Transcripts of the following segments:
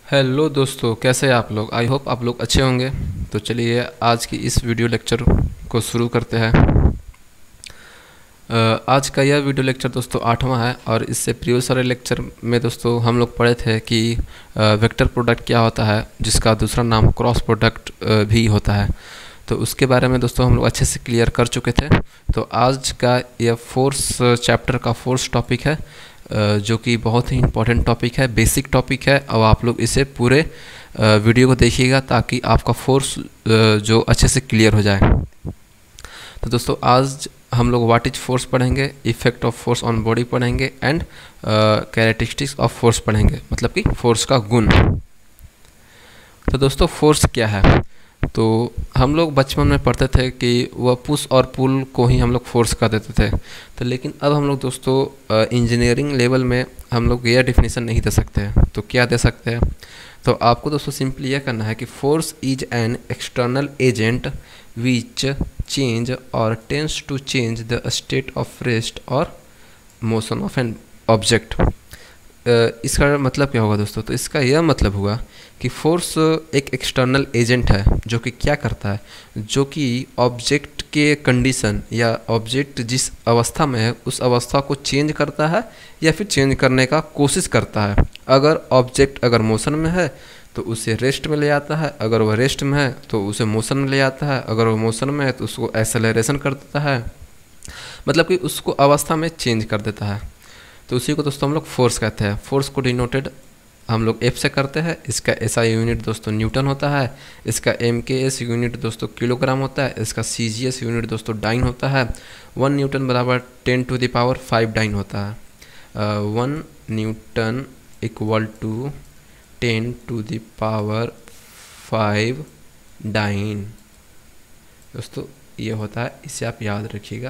Hello दोस्तों, कैसे हैं आप लोग। आई होप आप लोग अच्छे होंगे। तो चलिए आज की इस वीडियो लेक्चर को शुरू करते हैं। आज का यह वीडियो लेक्चर दोस्तों 8वां है और इससे प्रीवियस वाले लेक्चर में दोस्तों हम लोग पढ़े थे कि वेक्टर प्रोडक्ट क्या होता है, जिसका दूसरा नाम क्रॉस प्रोडक्ट भी होता है। तो उसके बारे में दोस्तों हम लोग अच्छे से क्लियर कर चुके थे। तो आज का यह फोर्स चैप्टर का फोर्स टॉपिक है, जो कि बहुत ही इम्पोर्टेंट टॉपिक है, बेसिक टॉपिक है। और आप लोग इसे पूरे वीडियो को देखिएगा ताकि आपका फोर्स जो अच्छे से क्लियर हो जाए। तो दोस्तों आज हम लोग व्हाट इज फोर्स पढ़ेंगे, effect of force on body पढ़ेंगे एंड कैरेक्टरिस्टिक्स ऑफ फोर्स पढ़ेंगे, मतलब कि फोर्स का गुण। तो दोस्तों फोर्स क्या है, तो हम लोग बचपन में पढ़ते थे कि वह पुश और पुल को ही हम लोग फोर्स कर देते थे। तो लेकिन अब हम लोग दोस्तों इंजीनियरिंग लेवल में हम लोग यह डिफिनीसन नहीं दे सकते हैं। तो क्या दे सकते हैं, तो आपको दोस्तों सिंपली यह करना है कि force is an external agent which change or tends to change the state of rest or motion of an object. इसका मतलब क्या होगा दोस्तों, तो इसका यह मतलब हुआ कि फोर्स एक एक्सटर्नल एजेंट है जो कि क्या करता है, जो कि ऑब्जेक्ट के कंडीशन या ऑब्जेक्ट जिस अवस्था में है उस अवस्था को चेंज करता है या फिर चेंज करने का कोशिश करता है। अगर ऑब्जेक्ट अगर मोशन में है तो उसे रेस्ट में ले आता है, अगर वह रेस्ट में है तो उसे मोशन में ले आता है, अगर वह मोशन में है तो उसको एक्सेलरेशन कर देता है, मतलब कि उसको अवस्था में चेंज कर देता है। तो उसी को दोस्तों हम लोग फोर्स कहते हैं। फोर्स को डिनोटेड हम लोग एफ से करते हैं। इसका एसआई यूनिट दोस्तों न्यूटन होता है, इसका एमकेएस यूनिट दोस्तों किलोग्राम होता है, इसका सीजीएस यूनिट दोस्तों डाइन होता है। 1 न्यूटन बराबर 10⁵ डाइन होता है। 1 न्यूटन इक्वल टू 10⁵ डाइन दोस्तों ये होता है, इसे आप याद रखिएगा।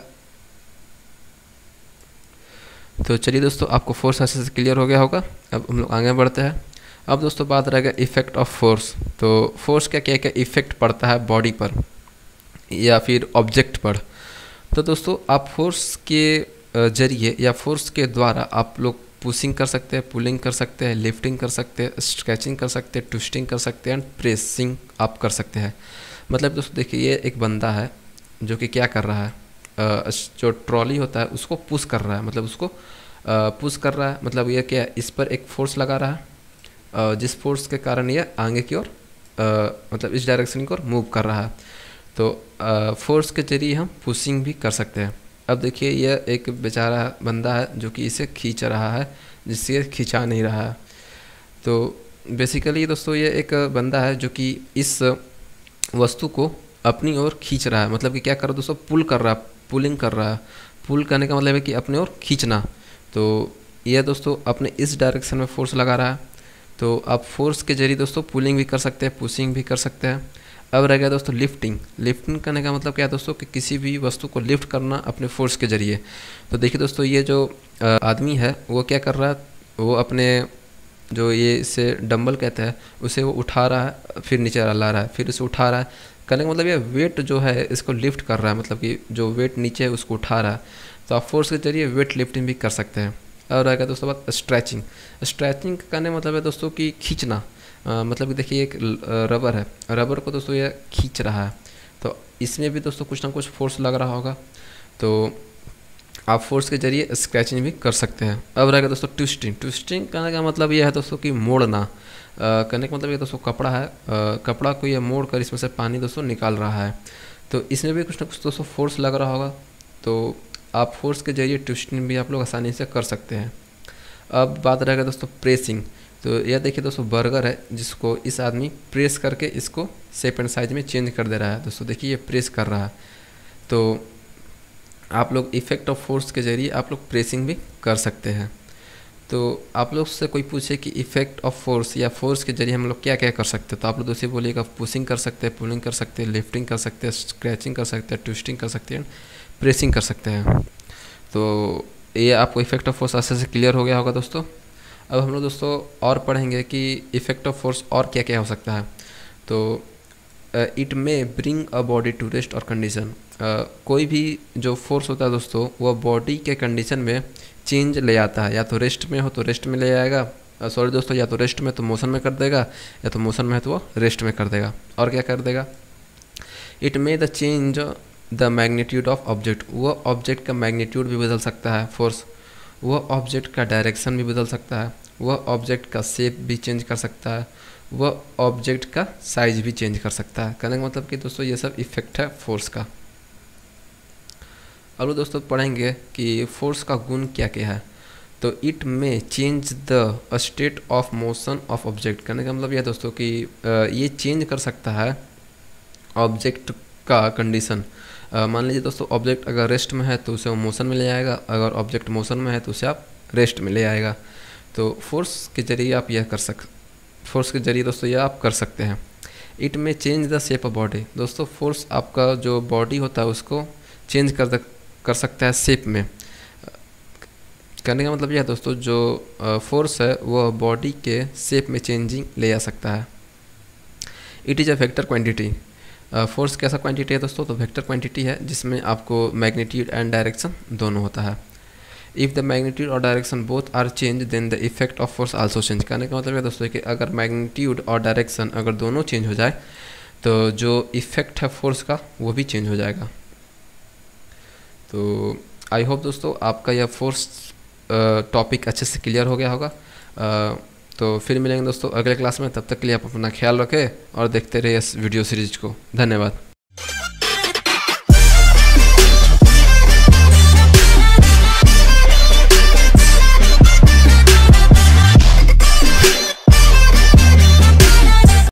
तो चलिए दोस्तों आपको फोर्स अच्छे से क्लियर हो गया होगा। अब हम लोग आगे बढ़ते हैं। अब दोस्तों बात रहेगा इफेक्ट ऑफ फोर्स। तो फोर्स का क्या क्या इफेक्ट पड़ता है बॉडी पर या फिर ऑब्जेक्ट पर। तो दोस्तों आप फोर्स के जरिए या फोर्स के द्वारा आप लोग पुशिंग कर सकते हैं, पुलिंग कर सकते हैं, लिफ्टिंग कर सकते हैं, स्ट्रेचिंग कर सकते हैं, ट्विस्टिंग कर सकते हैं एंड प्रेसिंग आप कर सकते हैं। मतलब दोस्तों देखिए ये एक बंदा है जो कि क्या कर रहा है, जो ट्रॉली होता है उसको पुश कर रहा है, मतलब उसको पुश कर रहा है, मतलब ये क्या है, इस पर एक फोर्स लगा रहा है जिस फोर्स के कारण ये आगे की ओर मतलब इस डायरेक्शन की ओर मूव कर रहा है। तो फोर्स के जरिए हम पुशिंग भी कर सकते हैं। अब देखिए यह एक बेचारा बंदा है जो कि इसे खींच रहा है, जिससे खिंचा नहीं रहा है। तो बेसिकली दोस्तों ये एक बंदा है जो कि इस वस्तु को अपनी ओर खींच रहा है, मतलब कि क्या कर रहा है दोस्तों, पुल कर रहा है, पुलिंग कर रहा है। पुल करने का मतलब है कि अपने ओर खींचना। तो यह दोस्तों अपने इस डायरेक्शन में फोर्स लगा रहा है। तो आप फोर्स के जरिए दोस्तों पुलिंग भी कर सकते हैं, पुशिंग भी कर सकते हैं। अब रह गया दोस्तों लिफ्टिंग। लिफ्टिंग करने का मतलब क्या है दोस्तों, कि किसी भी वस्तु को लिफ्ट करना अपने फोर्स के जरिए। तो देखिए दोस्तों ये जो आदमी है वो क्या कर रहा है, वो अपने जो ये इसे डंबल कहते हैं उसे वो उठा रहा है, फिर नीचे ला रहा है, फिर इसे उठा रहा है। करने का मतलब ये वेट जो है इसको लिफ्ट कर रहा है, मतलब कि जो वेट नीचे है उसको उठा रहा है। तो आप फोर्स के जरिए वेट लिफ्टिंग भी कर सकते हैं। और रहेगा दोस्तों बात स्ट्रेचिंग। स्ट्रेचिंग करने मतलब है दोस्तों कि खींचना, मतलब कि देखिए एक रबर है, रबर को दोस्तों ये खींच रहा है, तो इसमें भी दोस्तों कुछ ना कुछ फोर्स लग रहा होगा। तो आप फोर्स के जरिए स्क्रैचिंग भी कर सकते हैं। अब रहेगा दोस्तों ट्विस्टिंग। ट्विस्टिंग करने का मतलब यह है दोस्तों कि मोड़ना। करने का मतलब ये दोस्तों कपड़ा है, कपड़ा को ये मोड़ कर इसमें से पानी दोस्तों निकाल रहा है। तो इसमें भी कुछ ना कुछ दोस्तों फोर्स लग रहा होगा। तो आप फोर्स के जरिए ट्विस्टिंग भी आप लोग आसानी से कर सकते हैं। अब बात रहेगा दोस्तों प्रेसिंग। तो यह देखिए दोस्तों बर्गर है जिसको इस आदमी प्रेस करके इसको शेप एंड साइज में चेंज कर दे रहा है। दोस्तों देखिए ये प्रेस कर रहा है। तो आप लोग इफेक्ट ऑफ फोर्स के जरिए आप लोग प्रेसिंग भी कर सकते हैं। तो आप लोग से कोई पूछे कि इफेक्ट ऑफ फोर्स या फोर्स के जरिए हम लोग क्या क्या कर सकते हैं, तो आप लोग दोस्तों बोलिएगा पुशिंग कर सकते हैं, पुलिंग कर सकते हैं, लिफ्टिंग कर सकते हैं, स्क्रैचिंग कर सकते हैं, ट्विस्टिंग कर सकते हैं, प्रेसिंग कर सकते हैं। तो ये आपको इफेक्ट ऑफ फोर्स अच्छे से क्लियर हो गया होगा दोस्तों। अब हम लोग दोस्तों और पढ़ेंगे कि इफेक्ट ऑफ फोर्स और क्या क्या हो सकता है। तो it may bring a body to rest or condition. कोई भी जो फोर्स होता है दोस्तों वह बॉडी के कंडीशन में चेंज ले आता है, या तो रेस्ट में हो तो रेस्ट में ले आएगा, सॉरी दोस्तों, या तो रेस्ट में तो मोशन में कर देगा, या तो मोशन में है तो वो रेस्ट में कर देगा। और क्या कर देगा, it may the change the magnitude of object, वह ऑब्जेक्ट का मैग्नीट्यूड भी बदल सकता है फोर्स, वह ऑब्जेक्ट का डायरेक्शन भी बदल सकता है, वह ऑब्जेक्ट का शेप भी चेंज कर सकता है, वह ऑब्जेक्ट का साइज भी चेंज कर सकता है। कहने का मतलब कि दोस्तों ये सब इफेक्ट है फोर्स का। अब दोस्तों पढ़ेंगे कि फोर्स का गुण क्या क्या है। तो it may change the state of motion of object, कहने का मतलब यह दोस्तों कि ये चेंज कर सकता है ऑब्जेक्ट का कंडीशन। मान लीजिए दोस्तों ऑब्जेक्ट अगर रेस्ट में है तो उसे वो मोशन में ले आएगा, अगर ऑब्जेक्ट मोशन में है तो उसे आप रेस्ट में ले आएगा। तो फोर्स के जरिए आप यह कर फोर्स के जरिए दोस्तों यह आप कर सकते हैं। It may change the shape of body, दोस्तों फोर्स आपका जो बॉडी होता है उसको चेंज कर सकता है शेप में। कहने का मतलब यह दोस्तों जो फोर्स है वह बॉडी के शेप में चेंजिंग ले आ सकता है। It is a vector quantity, force कैसा क्वांटिटी है दोस्तों, तो वेक्टर क्वांटिटी है जिसमें आपको मैग्नीट्यूड एंड डायरेक्शन दोनों होता है। इफ़ द मैग्नीट्यूड और direction both are change then the effect of force also change. कहने का मतलब है दोस्तों कि अगर मैग्नीट्यूड और डायरेक्शन अगर दोनों चेंज हो जाए तो जो इफेक्ट है फोर्स का वो भी चेंज हो जाएगा। तो आई होप दोस्तों आपका यह फोर्स टॉपिक अच्छे से क्लियर हो गया होगा। तो फिर मिलेंगे दोस्तों अगले क्लास में, तब तक के लिए आप अपना ख्याल रखें और देखते रहिए इस वीडियो सीरीज को। धन्यवाद।